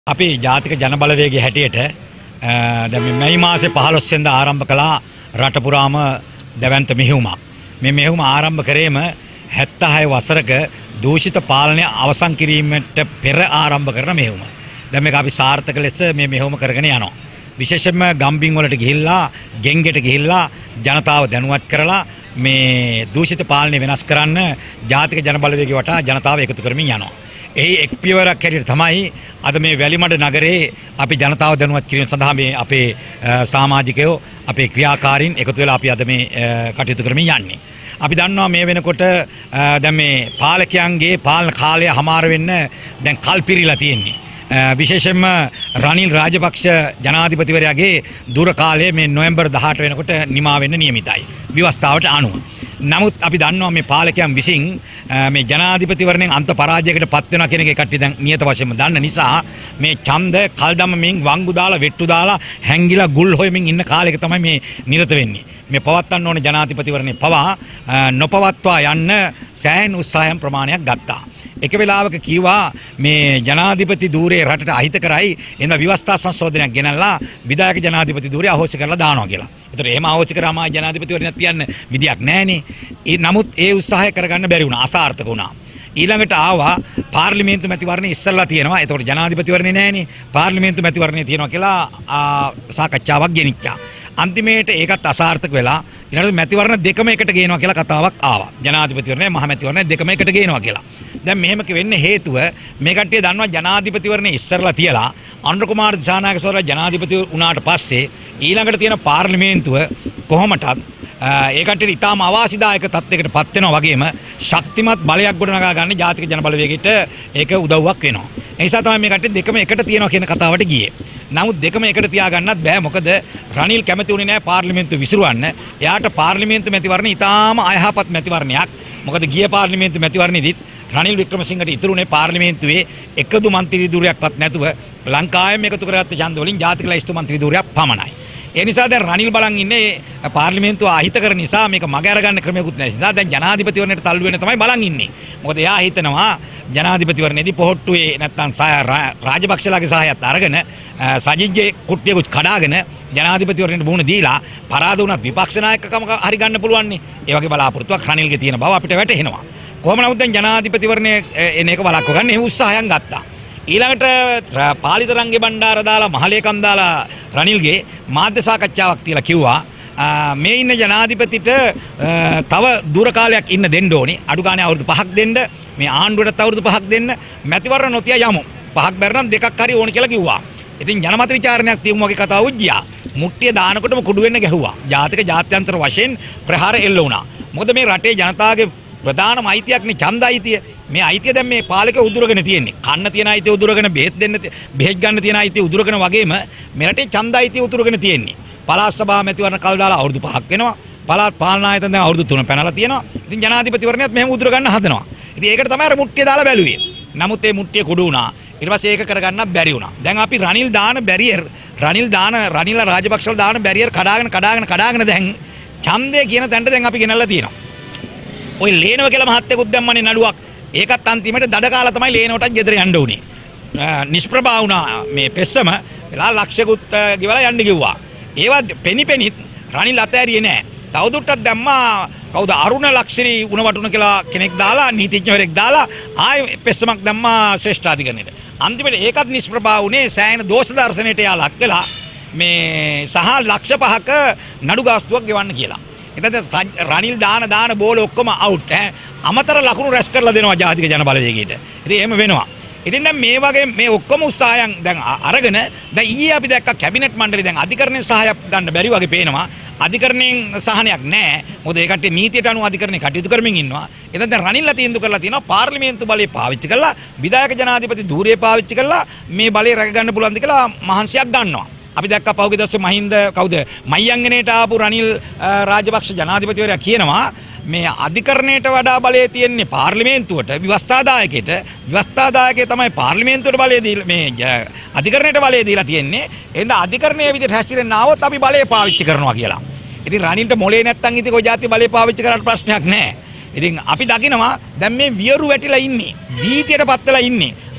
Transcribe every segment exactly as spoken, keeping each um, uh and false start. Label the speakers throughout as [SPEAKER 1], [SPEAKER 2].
[SPEAKER 1] අපි ජාතික ජනබලවේගයේ හැටියට දැන් මේ මැයි මාසේ පහළොස් වෙනිදා ආරම්භ කළා රට පුරාම දැවැන්ත මෙහෙයුමක්. මේ මෙහෙයුම ආරම්භ කරේම හැත්තෑ වසරක දූෂිත පාලනය අවසන් කිරීමට පෙර ආරම්භ කරන මෙහෙයුම. දැන් මේක අපි සාර්ථක ලෙස මේ මෙහෙයුම කරගෙන යනවා. විශේෂයෙන්ම ගම්බින් වලට ගිහිල්ලා ගෙන්ගෙට ගිහිල්ලා ජනතාව දැනුවත් කරලා මේ දූෂිත පාලනය වෙනස් කරන්න ජාතික ජනබලවේගය වටා ජනතාව එකතු කරමින් යනවා. එහි එක් පියවරක් හැටියට තමයි අද මේ වැලිමඩ නගරේ අපි ජනතාව දැනුවත් කිරීම සඳහා මේ අපේ සමාජිකයෝ අපේ ක්‍රියාකාරීන් එකතු වෙලා අපි අද මේ කටයුතු කරමින් යන්නේ. අපි දන්නවා මේ වෙනකොට දැන් මේ පාලකයන්ගේ පාලන කාලය හමාර වෙන්න දැන් කල් පිරීලා තියෙන්නේ. විශේෂයෙන්ම රනිල් රාජපක්ෂ ජනාධිපතිවරයාගේ දුර කාලය මේ නොවැම්බර් දහඅට වෙනකොට නිමා වෙන්න නියමිතයි ව්‍යවස්ථාවට අනුව. නමුත් අපි දන්නවා මේ පාලකයන් විසින් මේ ජනාධිපතිවරණයෙන් අන්ත පරාජයකට පත් වෙනවා කියන එක කට්ටිය දැන් නියත වශයෙන්ම දන්න නිසා මේ ඡන්ද කල්දමමින් වංගු දාලා වෙට්ටු දාලා හැංගිලා ගුල් හොයමින් ඉන්න කාලයක තමයි මේ නිරත වෙන්නේ. මේ පවත්වන්න ඕන ජනාධිපතිවරණේ පවා නොපවත්වා යන්න සෑහෙන උත්සාහයන් ප්‍රමාණයක් ගත්තා. එක වෙලාවක කිව්වා මේ ජනාධිපති ධූරයේ රටට අහිත කරයි එන ව්‍යවස්ථා සංශෝධනයක් ගෙනල්ලා විධායක ජනාධිපති ධූරය අහෝසි කරලා දානවා කියලා. ඒතර එහෙම අහෝසි කරාම ජනාධිපතිවරණයක් තියන්න විදියක් නැහනේ. ඒ නමුත් ඒ උත්සාහය කරගන්න බැරි වුණා. අසාර්ථක වුණා. ඊළඟට ආවා පාර්ලිමේන්තු මැතිවරණය ඉස්සල්ලා තියෙනවා. ඒතකොට ජනාධිපතිවරණේ නැහනේ. පාර්ලිමේන්තු මැතිවරණය තියෙනවා කියලා සාකච්ඡාවක් ගෙනිච්චා. අන්තිමේට ඒකත් අසාර්ථක වෙලා ඊළඟට මැතිවරණ දෙකම එකට ගේනවා කියලා කතාවක් ආවා. ජනාධිපතිවරණය මහ මැතිවරණය දෙකම එකට ගේනවා කියලා. දැන් මෙහෙම වෙන්නේ හේතුව මේ කට්ටිය දන්නවා ජනාධිපතිවරණේ ඉස්සරලා තියලා අනුර කුමාර දිසානායක සෝරලා ජනාධිපති වුණාට පස්සේ ඊළඟට තියෙන පාර්ලිමේන්තුව කොහොමටත් ඒ කට්ටියට ඉතාම අවාසිදායක තත්යකට පත් වෙනවා වගේම ශක්තිමත් බලයක් ගොඩනගා ගන්න ජාතික ජනබලවේගයට ඒක උදව්වක් වෙනවා. ඒ නිසා තමයි මේ කට්ටිය දෙකම එකට තියනවා කියන කතාවට ගියේ. නමුත් දෙකම එකට තියාගන්නත් බෑ. මොකද රනිල් කැමති වුණේ නැහැ පාර්ලිමේන්තුව විසිරවන්න. එයාට පාර්ලිමේන්තු මැතිවරණ ඉතාම අයහපත් මැතිවරණයක්. මොකද ගිය පාර්ලිමේන්තු මැතිවරණෙදිත් රනිල් වික්‍රමසිංහට ඉතුරුනේ පාර්ලිමේන්තුවේ එකදු මන්ත්‍රී ධූරයක්වත් නැතුව ලංකාවෙම එකතු කරගත්ත ඡන්ද වලින් ජාතික ලැයිස්තු මන්ත්‍රී ධූරයක් පමණයි. ඒ නිසා දැන් රනිල් බලන් ඉන්නේ පාර්ලිමේන්තුව අහිත කරන නිසා මේක මග අරගන්න ක්‍රමයක්වත් නැහැ. නිසා දැන් ජනාධිපතිවරණයට තල්ලු වෙන තමයි බලන් ඉන්නේ. මොකද එයා හිතනවා ජනාධිපතිවරණයේදී පොහොට්ටුවේ නැත්තම් රාජපක්ෂලාගේ සහායත් අරගෙන සජිත්ගේ කුට්ටියකුත් කඩාගෙන ජනාධිපතිවරණයට මුහුණ දීලා පරාද වුණත් විපක්ෂ නායකකම හරි ගන්න පුළුවන් නේ. ඒ වගේ බලාපොරොත්තුවක් රනිල්ගේ තියෙන බව අපිට වැටහෙනවා. කොහොම නමුත් දැන් ජනාධිපතිවරණයේ එන එක වළක්ව ගන්න එහෙම උත්සාහයන් ගත්තා. ඊළඟට පාලිත රංගේ බණ්ඩාර දාලා මහලේකම් දාලා රනිල්ගේ මාධ්‍ය සාකච්ඡාවක් තියලා කිව්වා මේ ඉන්න ජනාධිපතිට තව දුර කාලයක් ඉන්න දෙන්න ඕනි. අඩු ගානේ අවුරුදු පහක් දෙන්න. මේ ආණ්ඩුවටත් අවුරුදු පහක් දෙන්න. මැතිවරණ නොතිය යමු. පහක් බැරනම් දෙකක් හරි ඕනි කියලා කිව්වා. ඉතින් ජනමත විචාරණයක් තියමු වගේ කතාවක් ගියා. මුට්ටිය දානකොටම කුඩු වෙන්න ගැහුවා. ජාතික ජාත්‍යන්තර වශයෙන් ප්‍රහාර එල්ල වුණා. මොකද මේ රටේ ජනතාවගේ ප්‍රධානම අයිතියක්නේ ඡන්ද අයිතිය. මේ අයිතිය දැන් මේ පාලකයෝ උදුරගෙන තියෙන්නේ. කන්න තියෙන අයිතිය උදුරගෙන බෙහෙත් දෙන්න බෙහෙත් ගන්න තියෙන අයිතිය උදුරගෙන වගේම මේ රටේ ඡන්ද අයිතිය උදුරගෙන තියෙන්නේ. පළාත් සභාව මැතිවරණ කල් දාලා අවුරුදු පහක් වෙනවා. පළාත් පාලන ආයතන දැන් අවුරුදු තුන පැනලා තියෙනවා. ඉතින් ජනාධිපතිවරණයත් මෙහෙම උදුර ගන්න හදනවා. ඉතින් ඒකට තමයි අර මුට්ටිය දාලා බැලුවේ. නමුත් මේ මුට්ටිය කුඩු වුණා. ඊට පස්සේ ඒක කරගන්න බැරි වුණා. දැන් අපි රනිල් දාන බැරියර් රනිල් දාන රනිල් රාජපක්ෂල දාන බැරියර් කඩාගෙන කඩාගෙන කඩාගෙන දැන් ඡන්දය කියන තැනට දැන් අපි ගෙනල්ලා තියෙනවා. ඔය ලේනව කියලා මහත්තයෙකුත් දැම්මනේ නඩුවක්. ඒකත් අන්තිමට දඩ කාලා තමයි ලේනවටත් ගෙදර යන්න උනේ. නිෂ්ප්‍රභා වුණා මේ පෙස්සම වෙලා ලක්ෂකුත් ගෙවලා යන්න කිව්වා. ඒවා පෙනි පෙනිත් රනිල් අතෑරියේ නෑ. තවදුරටත් දැම්මා කවුද අරුණ ලක්ෂරි උණවටුන කියලා කෙනෙක් දාලා නීතිඥවරයෙක් දාලා ආයෙ පෙස්සමක් දැම්මා ශ්‍රේෂ්ඨාධිකරණයට. අන්තිමට ඒකත් නිෂ්ප්‍රභා වුණේ සෑහෙන දෝෂ දර්ශනයට යා ලක් වෙලා මේ සහ ලක්ෂ පහක නඩු ගාස්තුවක් ගෙවන්න කියලා. එතන රනිල් දාන දාන බෝල ඔක්කොම අවුට් ඈ අමතර ලකුණු රැස් කරලා දෙනවා ජාතික ජනබලවේගයට. ඉතින් එහෙම වෙනවා. ඉතින් දැන් මේ වගේ මේ ඔක්කොම උත්සාහයන් දැන් අරගෙන දැන් ඊයේ අපි දැක්ක කැබිනට් මණ්ඩලය දැන් අධිකරණයේ සහායක් ගන්න බැරි වගේ පේනවා. අධිකරණයෙන් සහනයක් නැහැ. මොකද ඒ කට්ටිය නීතියට අනුව අධිකරණේ කටයුතු කරමින් ඉන්නවා. එතන දැන් රනිල්ලා තීන්දුව කරලා තියෙනවා පාර්ලිමේන්තු බලය පාවිච්චි කරලා විධායක ජනාධිපති ධූරය පාවිච්චි කරලා මේ බලය රැක ගන්න පුළුවන්ද කියලා මහන්සියක් ගන්නවා. අපි දැක්කා පහුගිය දවසේ මහින්ද කවුද මයියංගනේට ආපු රනිල් රාජපක්ෂ ජනාධිපතිවරයා කියනවා මේ අධිකරණයට වඩා බලය තියෙන්නේ පාර්ලිමේන්තුවට ව්‍යවස්ථාදායකයට ව්‍යවස්ථාදායකේ තමයි පාර්ලිමේන්තුවට බලය දීලා මේ අධිකරණයට බලය දීලා තියෙන්නේ. එහෙනම් අධිකරණයේ විදිහට හැසිරෙන්න ආවොත් අපි බලය පාවිච්චි කරනවා කියලා. ඉතින් රනිල්ට මොලේ නැත්තම් ඉතින් කොයි જાති බලය පාවිච්චි කරන්න ප්‍රශ්නයක් නැහැ. ඉතින් අපි දකිනවා දැන් මේ වියරු වැටිලා ඉන්නේ. භීතියට පත් වෙලා ඉන්නේ.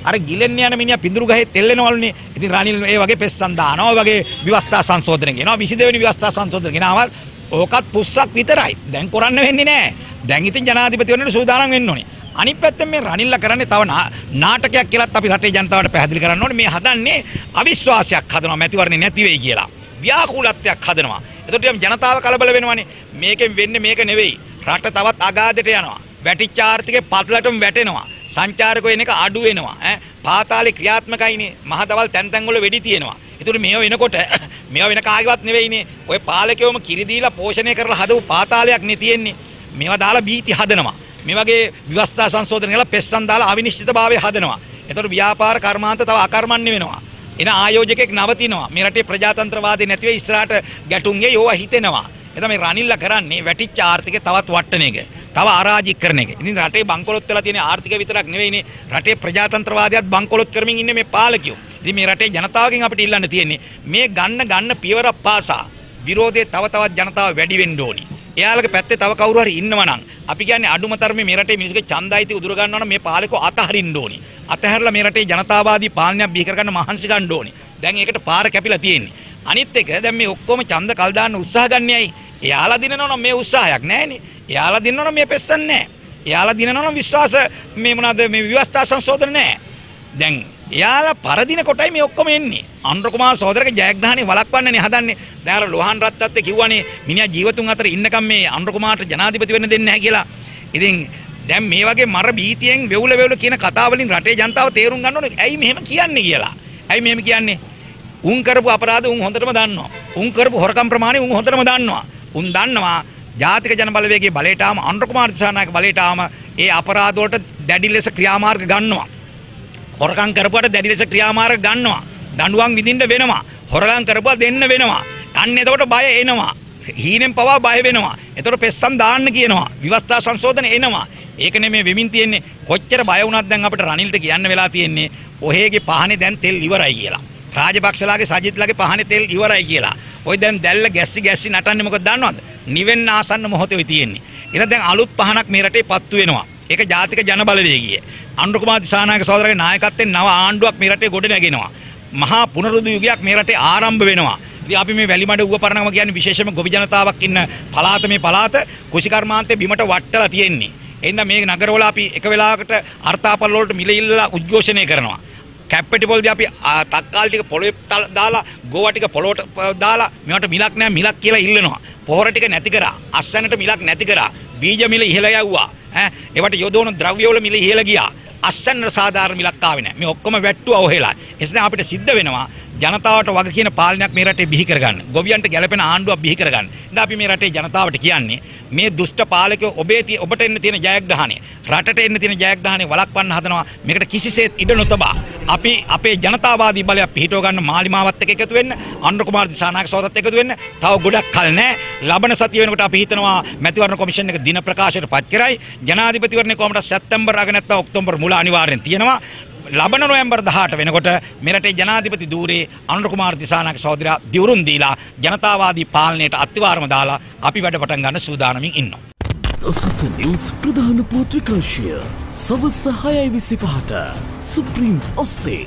[SPEAKER 1] අර ගිලෙන්න යන මිනිහා පිඳුරු ගහේ තෙල්ලෙනවලුනේ. ඉතින් රනිල් ඒ වගේ පෙස්සන් දානවා. ඔය වගේ විවස්ථා සංශෝධන කියනවා. විසි දෙවෙනි විවස්ථා සංශෝධන කියනවා. ඕකත් පුස්සක් විතරයි. දැන් කරන්න වෙන්නේ නැහැ. දැන් ඉතින් ජනාධිපතිවරණයට සූදානම් වෙන්න ඕනේ. අනිත් පැත්තෙන් මේ රනිල්ලා කරන්නේ තව නාටකයක් කියලාත් අපි රටේ ජනතාවට පැහැදිලි කරන්න ඕනේ. මේ හදන්නේ අවිශ්වාසයක් හදනවා මැතිවරණේ නැති වෙයි කියලා. ව්‍යාකූලත්වයක් හදනවා. එතකොට ජනතාව කලබල වෙනවනේ. මේකෙන් වෙන්නේ මේක නෙවෙයි. රට තවත් අගාධයට යනවා. වැටිච්ච ආර්ථිකේ පටලටම වැටෙනවා. සංචාරකෝ එන එක අඩු වෙනවා. ඈ පාතාලේ ක්‍රියාත්මකයිනේ. මහදවල් තැන් තැන් වල වෙඩි තියෙනවා. ඒතකොට මේව වෙනකොට මේව වෙන කාගේවත් නෙවෙයිනේ. ඔය පාලකයෝම කිරි දීලා පෝෂණය කරලා හදපු පාතාලයක් නේ තියෙන්නේ. මේවා දාලා බීති හදනවා. මේ වගේ විවස්ථා සංශෝධන කරලා පෙස්සන් දාලා අවිනිශ්චිතභාවය හදනවා. ඒතකොට ව්‍යාපාර කර්මාන්ත තව අකර්මණ්‍ය වෙනවා. එන ආයෝජකෙක් නවතිනවා. මේ රටේ ප්‍රජාතන්ත්‍රවාදී නැති වෙයි ඉස්සරහට ගැටුම්ගේ යෝවා හිතෙනවා. එතන මේ රනිල්ලා කරන්නේ වැටිච්ච ආර්ථිකය තවත් වට්ටන එක. තව අරාජික කරන එක. ඉතින් රටේ බංකොලොත් වෙලා තියෙන ආර්ථික විතරක් නෙවෙයිනේ. රටේ ප්‍රජාතන්ත්‍රවාදයත් බංකොලොත් කරමින් ඉන්නේ මේ පාලකයෝ. ඉතින් මේ රටේ ජනතාවගෙන් අපිට ඉල්ලන්න තියෙන්නේ මේ ගන්න ගන්න පියවරක් පාසා විරෝධය තව තවත් ජනතාව වැඩි වෙන්න ඕනි. එයාලගේ පැත්තේ තව කවුරු හරි ඉන්නවා නම් අපි කියන්නේ අඩුම තරමේ මේ රටේ මිනිස්සුගේ ඡන්දයිති උදුර ගන්නවා නම් මේ පාලකෝ අතහරින්න ඕනි. අතහැරලා මේ රටේ ජනතාවාදී පාලනයක් බිහි කරගන්න මහන්සි ගන්න ඕනි. දැන් ඒකට පාර කැපිලා තියෙන්නේ. අනිත් එක දැන් මේ ඔක්කොම ඡන්ද කල් දාන්න උත්සාහ ගන්නයයි. එයාලා දිනනවා නම් මේ උත්සාහයක් නැහැනේ. එයාලා දිනනවා නම් මේ පෙස්සන්නේ නැහැ. එයාලා දිනනවා නම් විශ්වාස මේ මොනවාද මේ විවස්ථා සංශෝධන නැහැ. දැන් එයාලා පරදින කොටයි මේ ඔක්කොම එන්නේ. අනුර කුමාර සහෝදරගේ ජයග්‍රහණය වළක්වන්නනේ හදන්නේ. දැන් අර ලෝහන් රත්නත් කිව්වනේ මිනිහා ජීවතුන් අතර ඉන්නකම් මේ අනුර කුමාරට ජනාධිපති වෙන්න දෙන්නේ නැහැ කියලා. ඉතින් දැන් මේ වගේ මර බීතියෙන් වෙවුල වෙවුල කියන කතා වලින් රටේ ජනතාව තේරුම් ගන්න ඕනේ. ඇයි මෙහෙම කියන්නේ කියලා. ඇයි මෙහෙම කියන්නේ? උන් කරපු අපරාධ උන් හොඳටම දන්නවා. උන් කරපු හොරකම් ප්‍රමාණය උන් හොඳටම දන්නවා. උන් දන්නවා ජාතික ජන බලවේගයේ බලයට ආම අනුර කුමාර දිසානායක බලයට ආම ඒ අපරාධ වලට දැඩි ලෙස ක්‍රියාමාර්ග ගන්නවා. හොරකම් කරපුවට දැඩි ලෙස ක්‍රියාමාර්ග ගන්නවා. දඬුවම් විඳින්න වෙනවා. හොරකම් කරපුවා දෙන්න වෙනවා. අන්න එතකොට බය එනවා. හීනෙන් පවා බය වෙනවා. එතකොට පෙස්සම් දාන්න කියනවා. විවස්ථා සංශෝධන එනවා. ඒක නෙමෙයි වෙමින් තියෙන්නේ. කොච්චර බය වුණත් දැන් අපිට රනිල්ට කියන්න වෙලා තියෙන්නේ ඔහේගේ පහනේ දැන් තෙල් ඉවරයි කියලා. රාජපක්ෂලාගේ සජිත්ලාගේ පහනේ තෙල් ඉවරයි කියලා. ඔය දැන් දැල්ල ගැස්සි ගැස්සි නටන්නේ මොකද දන්නවද? නිවෙන්න ආසන්න මොහොතේ ඔය තියෙන්නේ. ඊට දැන් අලුත් පහනක් මේ රටේ පත්තු වෙනවා. ඒක ජාතික ජන බලවේගය. අනුර කුමාර දිසානායක සහෝදරගේ නායකත්වයෙන් නව ආණ්ඩුවක් මේ රටේ ගොඩ නැගෙනවා. මහා පුනරුද්ධ යුගයක් මේ රටේ ආරම්භ වෙනවා. ඉතින් අපි මේ වැලිමඩ ඌව පරණගම කියන්නේ විශේෂම ගොවි ජනතාවක් ඉන්න පළාත මේ පළාත කුෂිකර්මාන්තේ බිමට වට්ටලා තියෙන්නේ. එහෙනම් මේ නගරවල අපි එක වෙලාවකට අර්ථාපල් වලට මිල ඉල්ලලා උද්ඝෝෂණය කරනවා. කැප්පෙටි පොල්දී අපි තක්කාල් ටික පොළොවේ දාලා ගෝවා ටික පොළොවට දාලා මේවට මිලක් නැහැ මිලක් කියලා ඉල්ලනවා. පොහොර ටික නැති කරා. අස්සනට මිලක් නැති කරා. බීජ මිල ඉහළ යවුවා. ඈ ඒවට යොදවන ද්‍රව්‍ය වල මිල ඉහළ ගියා. අස්සන්න සාධාරණ මිලක් ආවේ නැහැ. මේ ඔක්කොම වැට්ටුවා ඔහෙලා. එසේනම් අපිට සිද්ධ වෙනවා ජනතාවට වග කියන පාලනයක් මේ රටේ බිහි කරගන්න. ගොවියන්ට ගැළපෙන ආණ්ඩුවක් බිහි කරගන්න. ඉතින් අපි මේ රටේ ජනතාවට කියන්නේ මේ දුෂ්ට පාලකයෝ ඔබේ ඔබට එන්න තියෙන ජයග්‍රහණය, රටට එන්න තියෙන ජයග්‍රහණය වළක්වන්න හදනවා. මේකට කිසිසේත් ඉඩ නොතබා අපි අපේ ජනතාවාදී බලය පිහිටව ගන්න මාලිමාවත් එක්ක එකතු වෙන්න, අනුර කුමාර දිසානායක සහෝදරත් එකතු වෙන්න. තව ගොඩක් කල නැහැ. ලබන සතිය වෙනකොට අපි හිතනවා මැතිවරණ කොමිෂන් එක දින ප්‍රකාශයට පත් කරයි. ජනාධිපතිවරණේ කොහමද සැප්තැම්බර් අග නැත්නම් ඔක්තෝබර් මුල අනිවාර්යෙන් තියෙනවා. ලබන නොවැම්බර් දහඅට වෙනකොට මෙරටේ ජනාධිපති ධූරේ අනුර කුමාර දිසානායක සහෝදරයා දිවුරුම් දීලා ජනතාවාදී පාලනයට අත්තිවාරම දාලා අපි වැඩ පටන් ගන්න සූදානමින් ඉන්නවා.
[SPEAKER 2] දසත නිවුස් ප්‍රධාන පුවත් විකාශය සවස් හයයි විසිපහට සුප්‍රීම් ඔස්සේ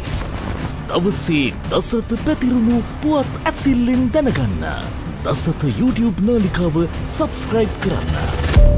[SPEAKER 2] දවසේ දසත පැතිරුණු පුවත් ඇසිල්ලෙන් දැනගන්න දසත YouTube නාලිකාව සබස්ක්‍රයිබ් කරන්න.